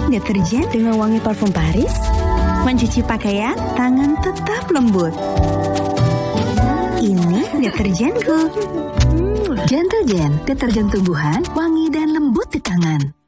deterjen dengan wangi parfum Paris? Mencuci pakaian, tangan tetap lembut. Ini deterjenku. Gentle Gen, deterjen tumbuhan, wangi dan lembut di tangan.